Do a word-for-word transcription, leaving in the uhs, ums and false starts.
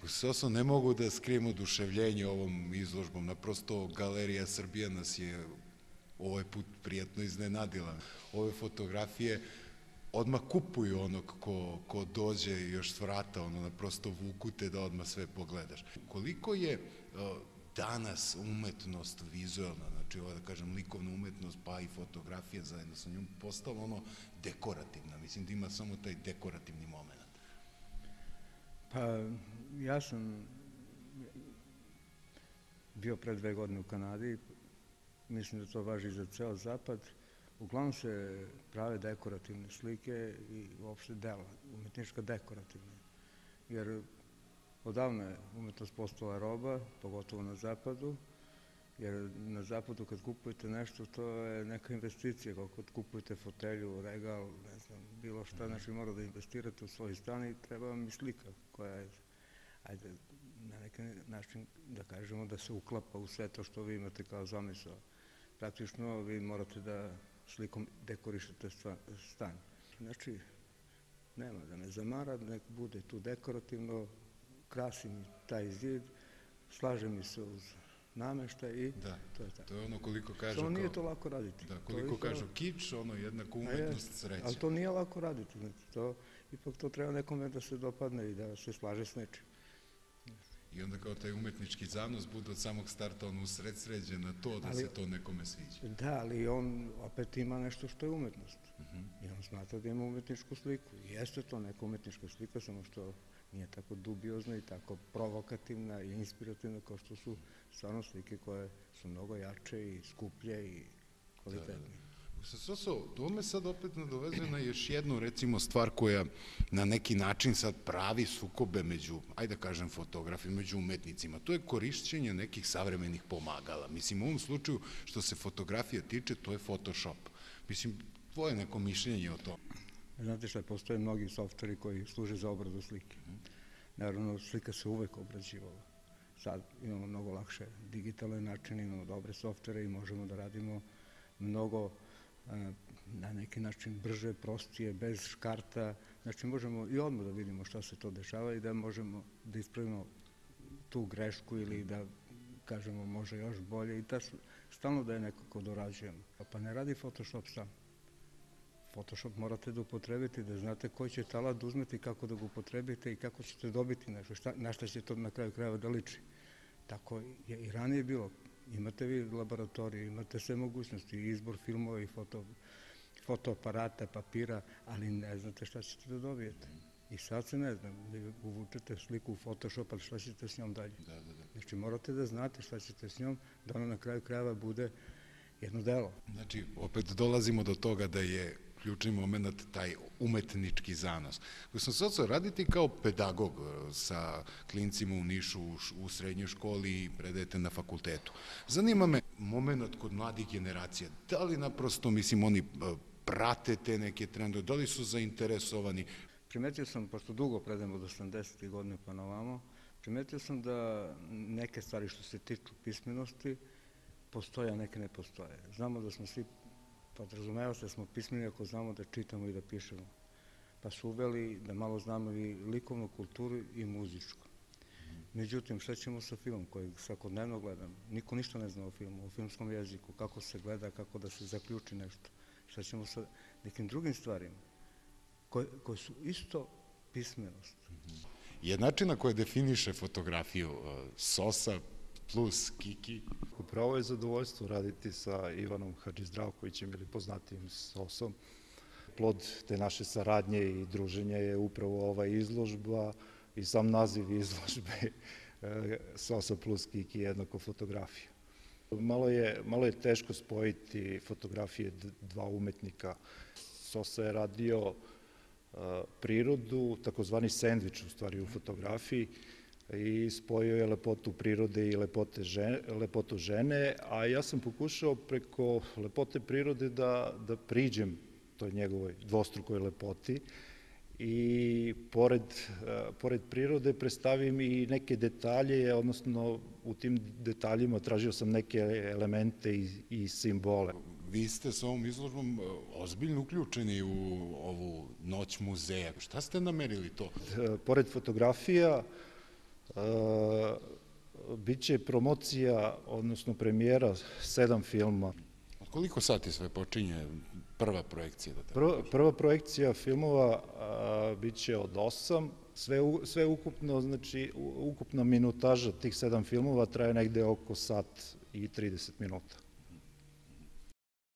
Soso, ne mogu da skrijem oduševljenje ovom izložbom. Naprosto Galerija Srbija nas je ovaj put prijatno iznenadila. Ove fotografije odmah kupuju onog ko, ko dođe još s vrata, ono, naprosto vuku te da odmah sve pogledaš. Koliko je uh, danas umetnost vizualna, znači ovo da kažem likovna umetnost, pa i fotografija zajedno sa njom, postala ono dekorativna, mislim da ima samo taj dekorativni moment. Pa ja sam bio pre dve godine u Kanadi, mislim da to važi za ceo zapad. Uglavnom se prave dekorativne slike i uopšte dela, umetnička dekorativna. Jer odavno je umetnost postala roba, pogotovo na zapadu, jer na zapadu kad kupujete nešto, to je neka investicija, kao kad kupujete fotelju, regal, ne znam, bilo šta, znači mora da investirate u svoj stan i treba vam i slika koja je, ajde, na neki način da kažemo da se uklapa u sve to što vi imate kao zamisao. Praktično vi morate da slikom dekorišete stan. Znači, nema da me zamara, nek bude tu dekorativno, krasi mi taj zid, slaže mi se uz nameštaj i to je tako. To je ono koliko kažu... Samo nije to lako raditi. Da, koliko kažu kič, ono jednako umetnost sreće. Ali to nije lako raditi, znači to, ipak to treba nekome da se dopadne i da se slaže s nečim. I onda kao taj umetnički zanos bude od samog starta on usred sređen na to da se to nekome sviđa. Da, ali on opet ima nešto što je umetnost. I on smatra da ima umetničku sliku. I jeste to neka umetnička slika, samo što nije tako dubiozna i tako provokativna i inspirativna kao što su stvarno slike koje su mnogo jače i skuplje i kvalitetnije. Soso, to me sad opet nadovezuje na još jednu, recimo, stvar koja na neki način sad pravi sukobe među, ajde da kažem, fotografima, među umetnicima. To je korišćenje nekih savremenih pomagala. Mislim, u ovom slučaju, što se fotografija tiče, to je Photoshop. Mislim, tvoje neko mišljenje o tome? Znate šta, postoje mnogi softveri koji služe za obradu slike. Naravno, slika se uvek obrađivala. Sad imamo mnogo lakše digitalne načine, imamo dobre softvere i možemo da radimo mnogo na neki način brže, prostije, bez škarta. Znači možemo i odmah da vidimo šta se to dešava i da možemo da ispravimo tu grešku ili da kažemo može još bolje i stalno da je nekako dorađujemo. Pa ne radi Photoshop sam. Photoshop morate da upotrebite, da znate koji ćete alat da uzmete i kako da ga upotrebite i kako ćete dobiti nešto, na šta će to na kraju krajeva da liči. Tako je i ranije bilo. Imate vi laboratoriju, imate sve mogućnosti, izbor filmova i fotoaparata, papira, ali ne znate šta ćete da dobijete. I sad se ne znam, vi uvučete sliku u Photoshop, ali šta ćete s njom dalje? Znači morate da znate šta ćete s njom, da ona na kraju krajeva bude jedno delo. Znači, opet dolazimo do toga da je ključni moment taj umetnički zanos. Gospodin Soco, raditi kao pedagog sa klincima u Nišu u srednjoj školi i predajete na fakultetu. Zanima me moment kod mladih generacija. Da li naprosto, mislim, oni prate te neke trendove, da li su zainteresovani? Primetio sam, pošto dugo predajem od osamdesetih godina pa na ovamo, primetio sam da neke stvari što se tiču pismenosti postoje, a neke ne postoje. Znamo da smo svi podrazumeva se da smo pismeni ako znamo da čitamo i da pišemo. Pa su uveli da malo znamo i likovnu kulturu i muzičku. Međutim, šta ćemo sa filmom kojeg svakodnevno gledam? Niko ništa ne zna o filmu, o filmskom jeziku, kako se gleda, kako da se zaključi nešto. Šta ćemo sa nekim drugim stvarima koje su isto pismenost. Jednačina koja definiše fotografiju Sosa plus Kiki. Upravo je zadovoljstvo raditi sa Ivanom Hadžizdravkovićem ili poznatijim Sosom. Plod te naše saradnje i druženja je upravo ova izložba i sam naziv izložbe Sosa plus Kiki jednako fotografija. Malo je, malo je teško spojiti fotografije dva umetnika. Sosa je radio prirodu, takozvani sendvič u stvari u fotografiji, i spojio je lepotu prirode i lepotu žene, a ja sam pokušao preko lepote prirode da priđem toj njegovoj dvostrukoj lepoti i pored prirode predstavim i neke detalje, odnosno u tim detaljima tražio sam neke elemente i simbole. Vi ste sa ovom izložbom ozbiljno uključeni u ovu noć muzeja. Šta ste namerili to? Pored fotografija, Biće promocija, odnosno premijera sedam filma. Od koliko sati sve počinje prva projekcija? Prva, prva projekcija filmova biće od osam, sve, sve ukupno, znači ukupna minutaža tih sedam filmova traje negde oko sat i trideset minuta.